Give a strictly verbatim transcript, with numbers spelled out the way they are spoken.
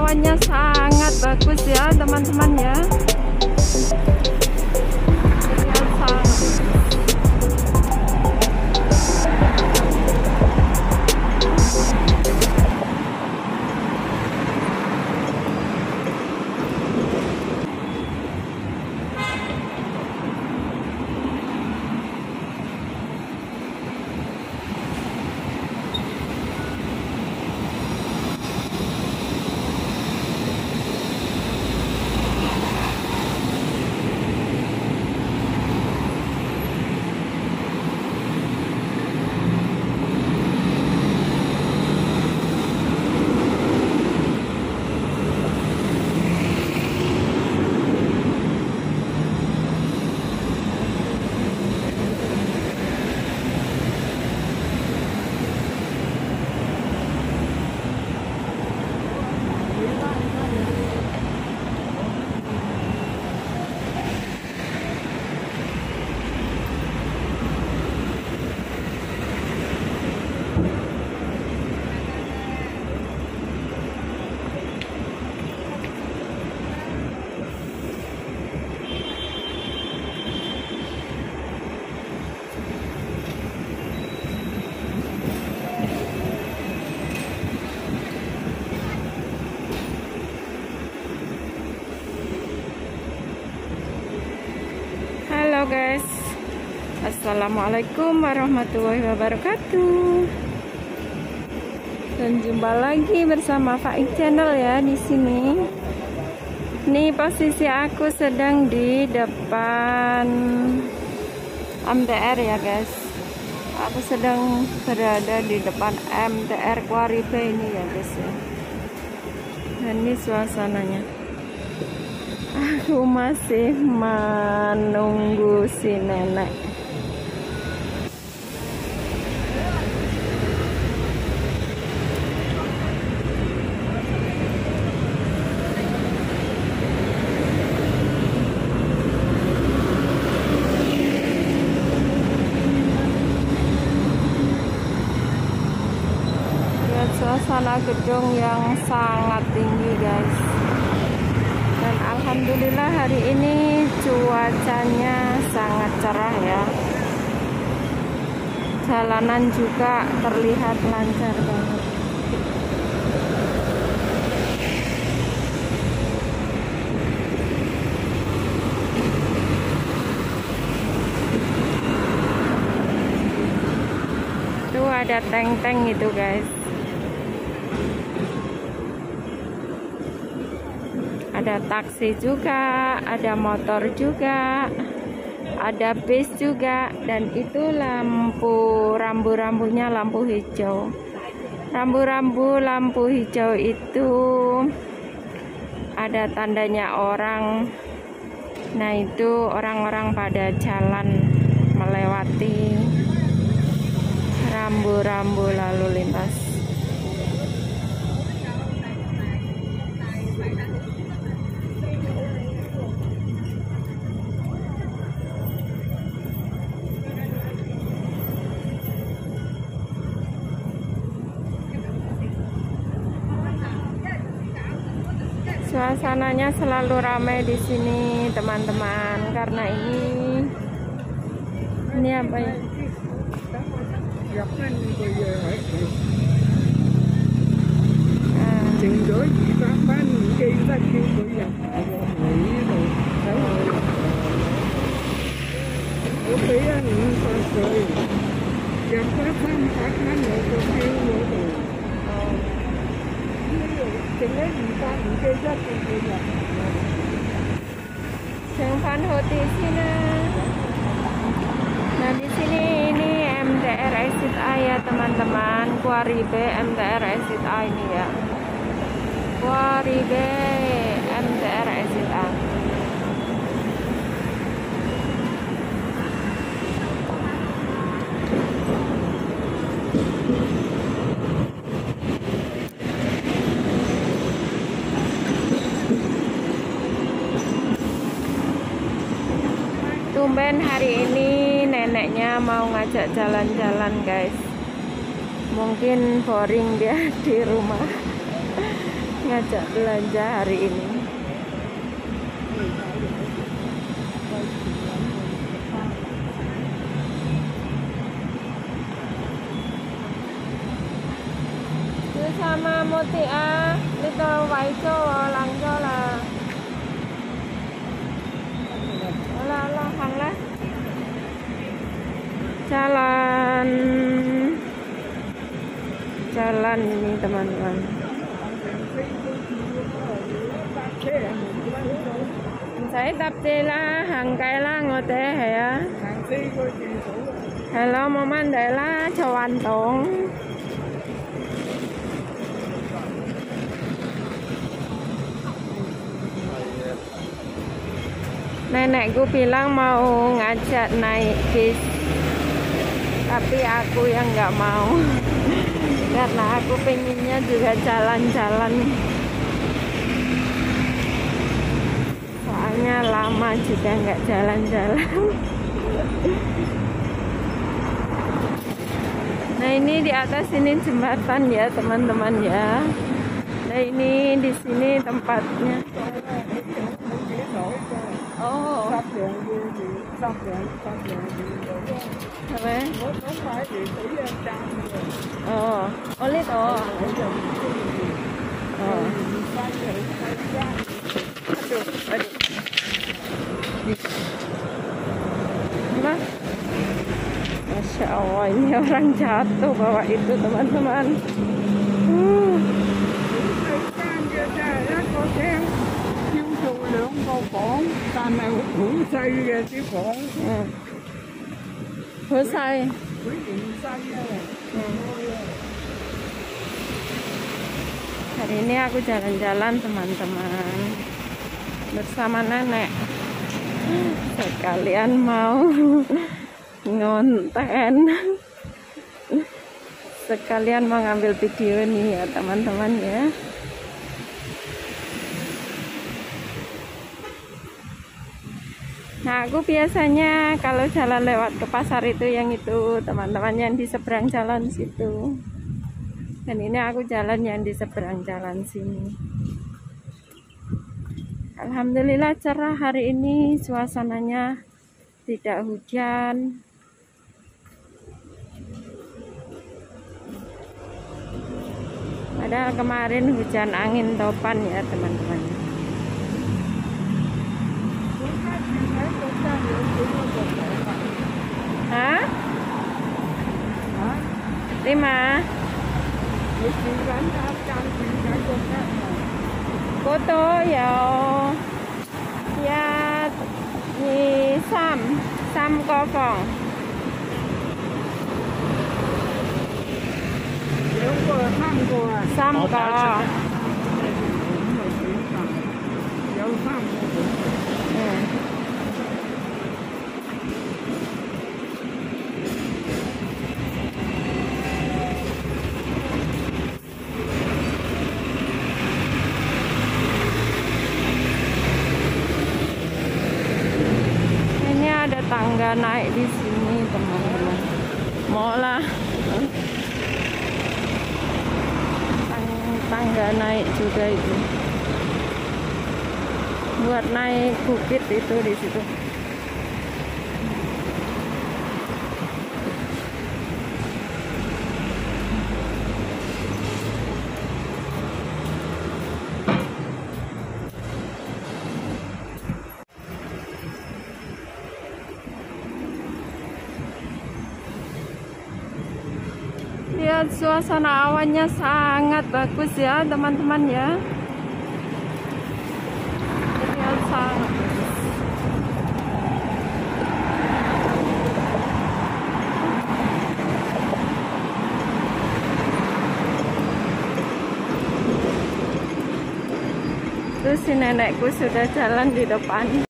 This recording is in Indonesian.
awannya sangat bagus ya teman-teman ya. Terlihat sangat. Halo guys, assalamualaikum warahmatullahi wabarakatuh. Dan jumpa lagi bersama Faik Channel ya di sini. Ini posisi aku sedang di depan M T R ya guys. Aku sedang berada di depan M T R Quarry Bay ini ya guys ya. Dan ini suasananya. Aku masih menunggu si nenek. Lihat suasana gedung yang sangat tinggi guys. Dan alhamdulillah hari ini cuacanya sangat cerah ya. Jalanan juga terlihat lancar banget. Tuh ada tank-tank gitu guys. Ada taksi juga, ada motor juga, ada bis juga, dan itu lampu rambu-rambunya lampu hijau. Rambu-rambu lampu hijau itu ada tandanya orang. Nah itu orang-orang pada jalan melewati rambu-rambu lalu lintas. Suasananya selalu ramai di sini teman-teman, karena ini ini apa ya? Jangan hoti sini. Nah di sini ini M T R Exit A ya teman-teman, Quarry Bay M T R Exit A ini ya. Quarry Bay M T R Exit A. Tumben hari ini neneknya mau ngajak jalan-jalan guys. Mungkin boring dia di rumah. ngajak belanja hari ini. Sama Mutia Little Waiso Langjo là là là hàng lah jalan jalan ini teman-teman. Saya tapi lah hàng cây là ngồi té hả? Hello mama để là chào anh Tùng. Nenekku bilang mau ngajak naik bis, tapi aku yang nggak mau karena aku pengennya juga jalan-jalan, soalnya lama juga nggak jalan-jalan. Nah ini di atas ini jembatan ya teman-teman ya. Nah ini di sini tempatnya. Oh. Sắp đường đi thì sắp đường, sắp đường đi. Sao vậy? Nó không phải địa chỉ em trang rồi. Ờ, ở lít ờ. Ờ. Apa? Masya Allah, ini orang jatuh bawa itu teman-teman. Uh. Lượng con phỏng, ta này hữu xây ra cái phỏng. Ừ. Hữu xây. Hữu xây ya. Hari ini aku jalan-jalan teman-teman bersama nenek. Sekalian mau ngonten. Sekalian mau ngambil video nih ya teman-teman ya. Nah, aku biasanya kalau jalan lewat ke pasar itu yang itu teman-teman yang di seberang jalan situ. Dan ini aku jalan yang di seberang jalan sini. Alhamdulillah cerah hari ini, suasananya tidak hujan. Padahal kemarin hujan angin topan ya teman-teman. Hả? Lima. Cô tô dầu ya nhì sam sam có phòng. Sam có. Tangga naik di sini teman-teman. Mau lah tangga naik juga itu buat naik bukit itu di situ. Lihat suasana awannya sangat bagus ya teman-teman ya. Lihat sangat bagus. Terus si nenekku sudah jalan di depan.